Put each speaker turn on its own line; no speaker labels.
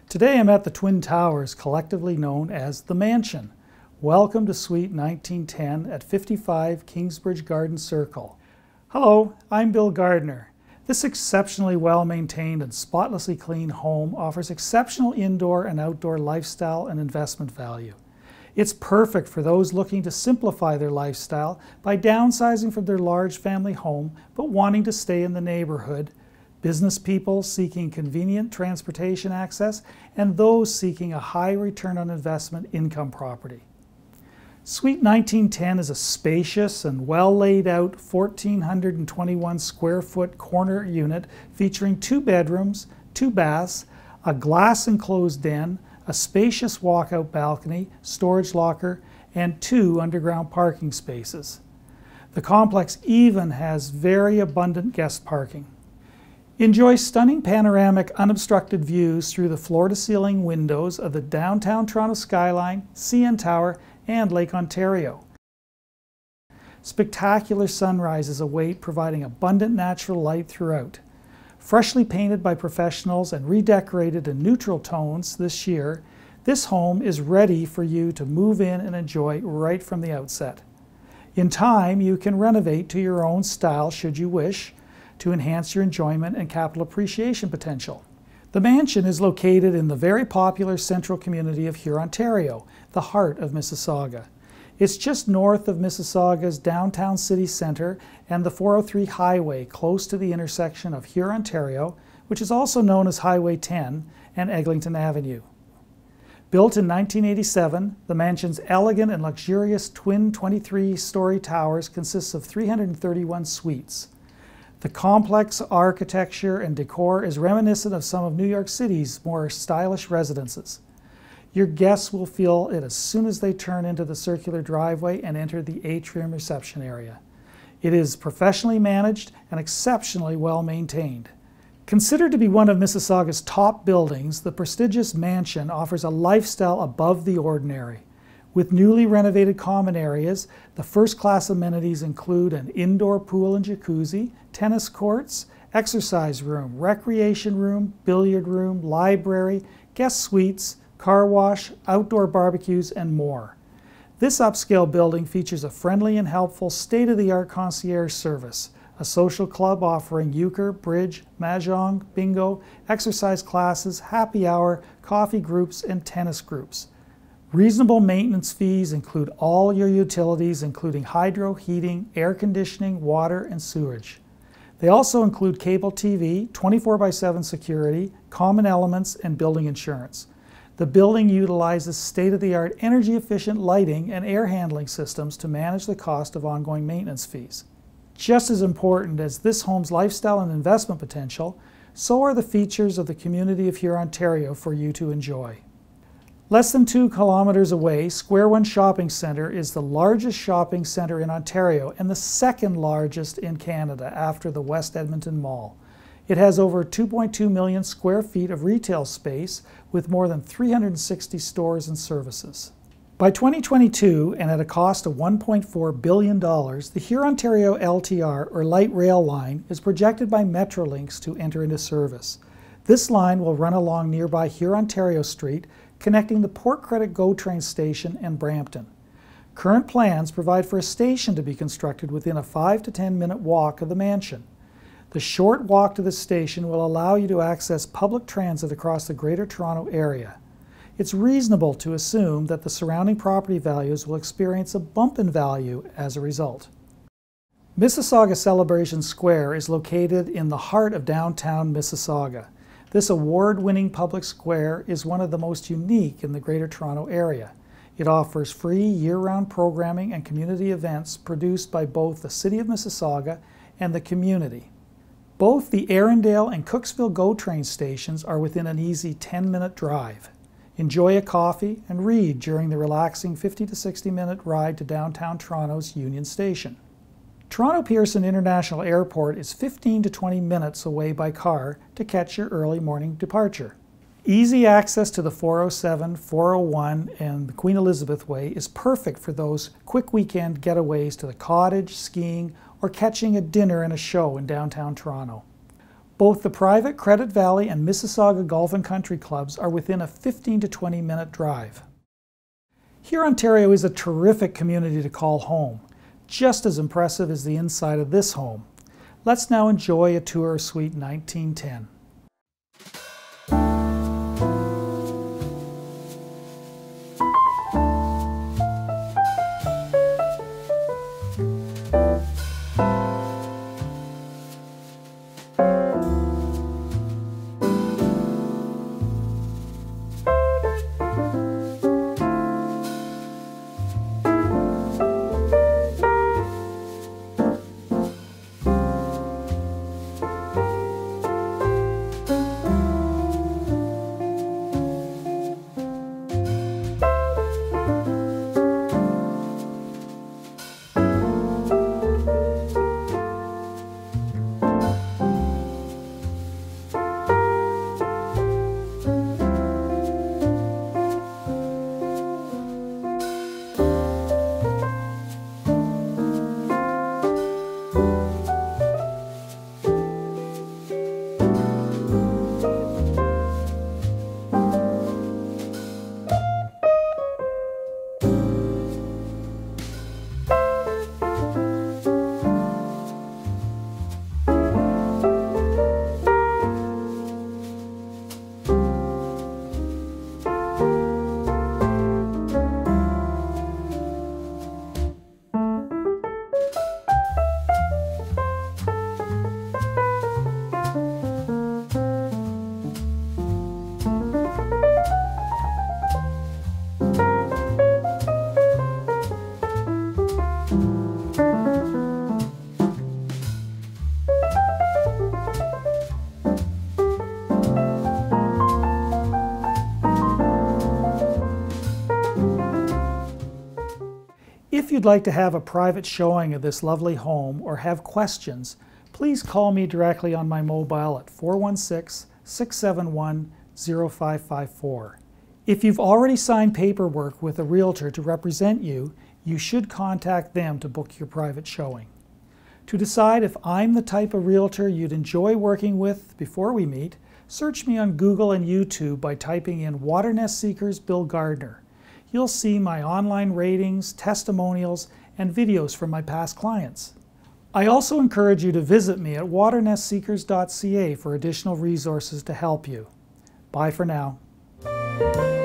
Today I'm at the Twin Towers, collectively known as The Mansion. Welcome to Suite 1910 at 55 Kingsbridge Garden Circle. Hello, I'm Bill Gardner. This exceptionally well-maintained and spotlessly clean home offers exceptional indoor and outdoor lifestyle and investment value. It's perfect for those looking to simplify their lifestyle by downsizing from their large family home but wanting to stay in the neighborhood, business people seeking convenient transportation access, and those seeking a high return on investment income property. Suite 1910 is a spacious and well laid out 1,421 square foot corner unit featuring 2 bedrooms, 2 baths, a glass enclosed den, a spacious walkout balcony, storage locker, and 2 underground parking spaces. The complex even has very abundant guest parking. Enjoy stunning panoramic unobstructed views through the floor-to-ceiling windows of the downtown Toronto skyline, CN Tower, and Lake Ontario. Spectacular sunrises await, providing abundant natural light throughout. Freshly painted by professionals and redecorated in neutral tones this year, this home is ready for you to move in and enjoy right from the outset. In time, you can renovate to your own style should you wish, to enhance your enjoyment and capital appreciation potential. The mansion is located in the very popular central community of Hurontario, the heart of Mississauga. It's just north of Mississauga's downtown city centre and the 403 highway, close to the intersection of Hurontario, which is also known as Highway 10, and Eglinton Avenue. Built in 1987, the mansion's elegant and luxurious twin 23-story towers consists of 331 suites. The complex architecture and decor is reminiscent of some of New York City's more stylish residences. Your guests will feel it as soon as they turn into the circular driveway and enter the atrium reception area. It is professionally managed and exceptionally well maintained. Considered to be one of Mississauga's top buildings, the prestigious mansion offers a lifestyle above the ordinary. With newly renovated common areas, the first-class amenities include an indoor pool and jacuzzi, tennis courts, exercise room, recreation room, billiard room, library, guest suites, car wash, outdoor barbecues, and more. This upscale building features a friendly and helpful state-of-the-art concierge service, a social club offering euchre, bridge, mahjong, bingo, exercise classes, happy hour, coffee groups, and tennis groups. Reasonable maintenance fees include all your utilities, including hydro, heating, air conditioning, water, and sewage. They also include cable TV, 24/7 security, common elements, and building insurance. The building utilizes state-of-the-art energy-efficient lighting and air handling systems to manage the cost of ongoing maintenance fees. Just as important as this home's lifestyle and investment potential, so are the features of the community of Hurontario for you to enjoy. Less than 2 kilometers away, Square One Shopping Centre is the largest shopping centre in Ontario and the second largest in Canada after the West Edmonton Mall. It has over 2.2 million square feet of retail space with more than 360 stores and services. By 2022, and at a cost of $1.4 billion, the Hurontario LTR, or Light Rail Line, is projected by Metrolinx to enter into service. This line will run along nearby Hurontario Street, connecting the Port Credit GO train station and Brampton. Current plans provide for a station to be constructed within a 5 to 10 minute walk of the mansion. The short walk to the station will allow you to access public transit across the Greater Toronto area. It's reasonable to assume that the surrounding property values will experience a bump in value as a result. Mississauga Celebration Square is located in the heart of downtown Mississauga. This award-winning public square is one of the most unique in the Greater Toronto area. It offers free year-round programming and community events produced by both the City of Mississauga and the community. Both the Arundel and Cooksville GO train stations are within an easy 10-minute drive. Enjoy a coffee and read during the relaxing 50 to 60-minute ride to downtown Toronto's Union Station. Toronto Pearson International Airport is 15 to 20 minutes away by car to catch your early morning departure. Easy access to the 407, 401, and the Queen Elizabeth Way is perfect for those quick weekend getaways to the cottage, skiing, or catching a dinner and a show in downtown Toronto. Both the private Credit Valley and Mississauga Golf and Country Clubs are within a 15 to 20 minute drive. Hurontario is a terrific community to call home, just as impressive as the inside of this home. Let's now enjoy a tour of Suite 1910. If you'd like to have a private showing of this lovely home or have questions, please call me directly on my mobile at 416-671-0554. If you've already signed paperwork with a realtor to represent you, you should contact them to book your private showing. To decide if I'm the type of realtor you'd enjoy working with before we meet, search me on Google and YouTube by typing in Waternest Seekers Bill Gardner. You'll see my online ratings, testimonials, and videos from my past clients. I also encourage you to visit me at waternestseekers.ca for additional resources to help you. Bye for now.